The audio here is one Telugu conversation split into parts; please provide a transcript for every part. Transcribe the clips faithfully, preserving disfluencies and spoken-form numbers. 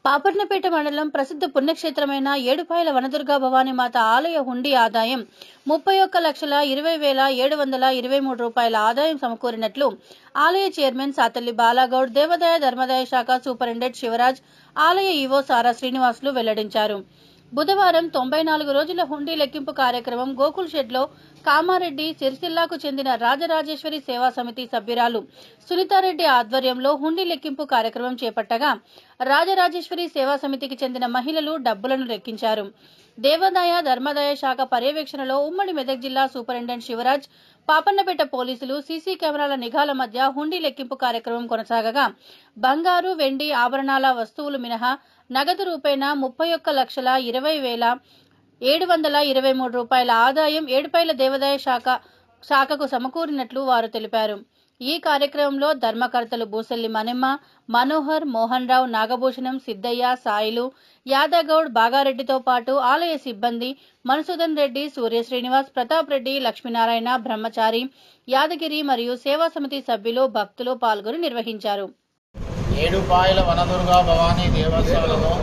పాపర్నపేట మండలం ప్రసిద్ధ పుణ్యక్షేత్రమైన ఏడుపాయల వనదుర్గా భవానీ మాత ఆలయ హుండీ ఆదాయం ముప్పై ఒక్క లక్షల ఇరవై వేల ఏడు వందల ఇరవై మూడు రూపాయల ఆదాయం సమకూరినట్లు ఆలయ చైర్మన్ సాతల్లి బాలాగౌడ్, దేవాదాయ ధర్మాదాయ శాఖ సూపరింటెండెంట్ శివరాజ్, ఆలయ ఈవో సారా శ్రీనివాసులు వెల్లడించారు. బుధవారం తొంభై నాలుగు రోజుల హుండీ లెక్కింపు కార్యక్రమం గోకుల్ షెడ్ లో కామారెడ్డి, సిరిసిల్లాకు చెందిన రాజరాజేశ్వరి సేవా సమితి సభ్యురాలు సునీతారెడ్డి ఆధ్వర్యంలో హుండీ లెక్కింపు కార్యక్రమం చేపట్టగా రాజరాజేశ్వరి సేవా సమితికి చెందిన మహిళలు డబ్బులను లెక్కించారు. దేవాదాయ ధర్మాదాయ శాఖ పర్యవేక్షణలో ఉమ్మడి మెదక్ జిల్లా సూపరింటెండెంట్ శివరాజ్, పాపన్నపేట పోలీసులు సీసీ కెమెరాల నిఘాల మధ్య హుండీ లెక్కింపు కార్యక్రమం కొనసాగగా బంగారు, వెండి ఆభరణాల వస్తువులు మినహా నగదు రూపేణా ముప్పై ఒక్క లక్షల ఇరవై వేల ఏడు వందల ఇరవై మూడు రూపాయల ఆదాయం ఏడుపాయల దేవాదాయ శాఖ శాఖకు సమకూరినట్లు వారు తెలిపారు. ఈ కార్యక్రమంలో ధర్మకర్తలు బూసెల్లి మనెమ్మ, మనోహర్, మోహన్ రావు, నాగభూషణం, సిద్దయ్య, సాయిలు, యాదగౌడ్, బాగారెడ్డితో పాటు ఆలయ సిబ్బంది మనుసూదన్ రెడ్డి, సూర్య శ్రీనివాస్, ప్రతాప్ రెడ్డి, లక్ష్మీనారాయణ, బ్రహ్మచారి, యాదగిరి మరియు సేవా సమితి సభ్యులు, భక్తులు పాల్గొని నిర్వహించారు. ఏడుపాయల వనదుర్గా భవానీ దేవస్థానము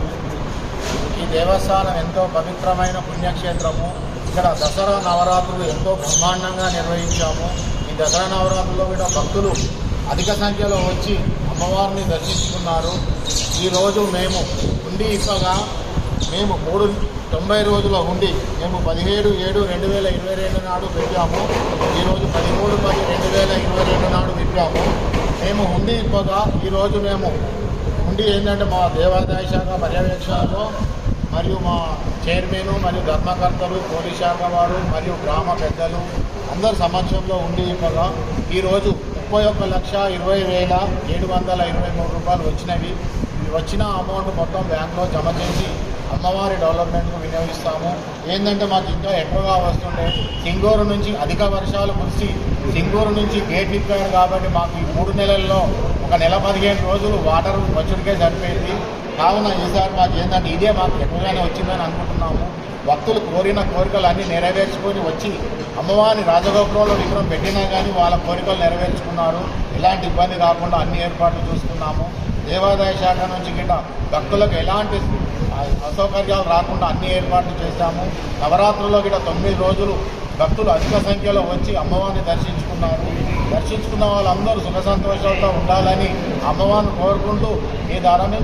ఈ దేవస్థానం ఎంతో పవిత్రమైన పుణ్యక్షేత్రము. ఇక్కడ దసరా నవరాత్రులు ఎంతో బ్రహ్మాండంగా నిర్వహించాము. ఈ దసరా నవరాత్రుల్లో కూడా భక్తులు అధిక సంఖ్యలో వచ్చి అమ్మవారిని దర్శించుకున్నారు. ఈరోజు మేము హుండీ ఇప్పగా మేము మూడు తొంభై రోజుల హుండీ మేము పదిహేడు ఏడు రెండు వేల ఇరవై రెండు నాడు పెట్టాము. ఈరోజు పదిమూడు పది రెండు వేల ఇరవై రెండు నాడు పెట్టాము. మేము హుండీ ఇప్పగా ఈరోజు మేము హుండీ ఏంటంటే మా దేవాదాయ శాఖ పర్యవేక్షణలో మరియు మా చైర్మన్ మరియు ధర్మకర్తలు, పోలీస్ శాఖ వారు మరియు గ్రామ పెద్దలు అందరి సమక్షంలో హుండీ ఇప్పగా ఈరోజు ముప్పై ఒక్క లక్ష ఇరవై వేల ఏడు వందల ఇరవై మూడు రూపాయలు వచ్చినవి. వచ్చిన అమౌంట్ మొత్తం బ్యాంకులో జమ చేసి అమ్మవారి డెవలప్మెంట్కు వినియోగిస్తాము. ఏంటంటే మాకు ఇంకా ఎక్కువగా వస్తుండే సింగూరు నుంచి అధిక వర్షాలు కురిసి సింగూరు నుంచి గేట్ విప్పారు కాబట్టి మాకు ఈ మూడు నెలల్లో ఒక నెల పదిహేను రోజులు వాటర్ వచ్చుడికే సరిపోయింది. కావున ఈసారి మాకు ఏంటంటే ఇదే మాకు ఎక్కువగానే వచ్చిందని అనుకుంటున్నాము. భక్తులు కోరిన కోరికలు అన్నీ నెరవేర్చుకొని వచ్చి అమ్మవారిని రాజగోపురంలో విగ్రహం పెట్టినా కానీ వాళ్ళ కోరికలు నెరవేర్చుకున్నారు. ఎలాంటి ఇబ్బంది కాకుండా అన్ని ఏర్పాట్లు చూసుకున్నాము. దేవాదాయ శాఖ నుంచి గిట్ట భక్తులకు ఎలాంటి అసౌకర్యాలు రాకుండా అన్ని ఏర్పాట్లు చేశాము. నవరాత్రుల్లో గిట్ట తొమ్మిది రోజులు భక్తులు అధిక సంఖ్యలో వచ్చి అమ్మవారిని దర్శించుకున్నారు. దర్శించుకున్న వాళ్ళందరూ సుఖ సంతోషాలతో ఉండాలని అమ్మవారిని కోరుకుంటూ ఈ దారాన్ని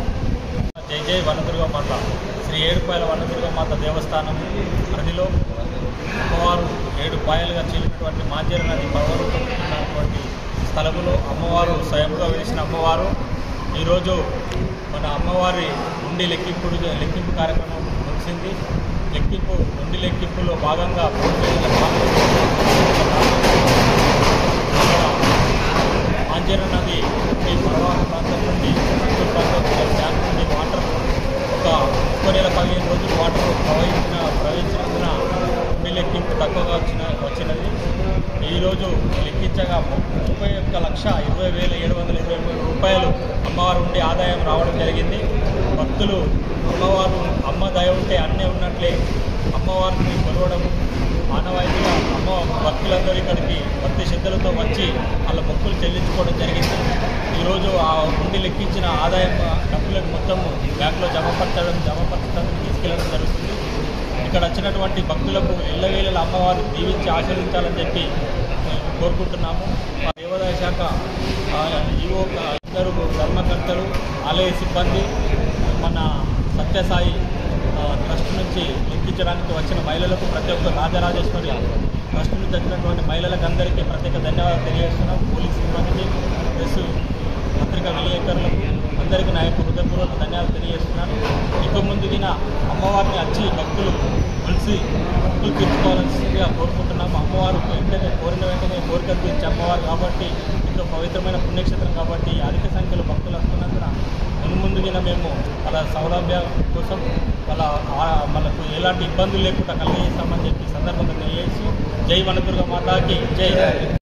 జై జై వనదుర్గా మాత శ్రీ ఏడుపాయల వనదుర్గా మాత దేవస్థానం పరిధిలో అమ్మవారు ఏడు పాయలుగా చీలినటువంటి మాంజర నది పర్వతమైనటువంటి స్థలములో అమ్మవారు స్వయంగా వేసిన అమ్మవారు ఈరోజు మన అమ్మవారి హుండీ లెక్కింపు లెక్కింపు కార్యక్రమం ముగిసింది. లెక్కింపు హుండీ లెక్కింపులో భాగంగా మాంజర నది ఈ పర్వత ప్రాంతం నుండి ప్రాంతం డ్యామ్ నుండి వాటర్ ఒక ముప్పై నెల పదిహేను రోజులు వాటర్ ప్రవహించిన ప్రవహించినందున హుండీ లెక్కింపు తక్కువగా వచ్చిన వచ్చినది. ఈరోజు లెక్కించగా ముప్పై ఒక్క లక్ష ఇరవై వేల ఏడు వందల ఇరవై మూడు రూపాయలు అమ్మవారు ఉండి ఆదాయం రావడం జరిగింది. భక్తులు అమ్మవారు అమ్మ దయ ఉంటే అన్నీ ఉన్నట్లే అమ్మవారిని కొలవడం ఆనవాయితీగా అమ్మ భక్తులందరూ ఇక్కడికి భక్తి శ్రద్ధలతో వచ్చి వాళ్ళ మొక్కులు చెల్లించుకోవడం జరిగింది. ఈరోజు ఆ హుండీ లెక్కించిన ఆదాయం డబ్బులకు మొత్తము బ్యాంకులో జమపరచడం జమపరచడానికి తీసుకెళ్లడం జరుగుతుంది. ఇక్కడ వచ్చినటువంటి భక్తులకు ఎల్లవేళల అమ్మవారు దీవించి ఆశీర్వించాలని చెప్పి కోరుకుంటున్నాము. దేవాదాయ శాఖ ఈవో ఇద్దరు ధర్మకర్తలు, ఆలయ సిబ్బంది, మన సత్యసాయి ట్రస్ట్ నుంచి లెక్కించడానికి వచ్చిన మహిళలకు ప్రతి ఒక్క రాజరాజేశ్వరి ట్రస్ట్ నుంచి వచ్చినటువంటి మహిళలకు అందరికీ ప్రత్యేక ధన్యవాదాలు తెలియజేస్తున్నాం. పోలీస్ సిబ్బందికి, ప్రెస్, పత్రికా విలేకరులకు అందరికీ నా యొక్క హృదయపూర్వక ధన్యవాదాలు తెలియజేస్తున్నాను. ఇక ముందుగిన అమ్మవారిని వచ్చి భక్తులు కలిసి భక్తులు తీర్చుకోవాల్సిందిగా కోరుకుంటున్నాము. అమ్మవారు వెంటనే కోరిన వెంటనే కోరికలు తీర్చే అమ్మవారు కాబట్టి ఇంట్లో పవిత్రమైన పుణ్యక్షేత్రం కాబట్టి అధిక సంఖ్యలో భక్తులు వస్తున్నందున మున్ముందుగిన మేము వాళ్ళ సౌలభ్యం కోసం వాళ్ళ వాళ్ళకు ఎలాంటి ఇబ్బందులు లేకుండా కలిగజేస్తామని చెప్పి సందర్భంగా తెలియజేసి జై వనదుర్గా మాతాకి జై.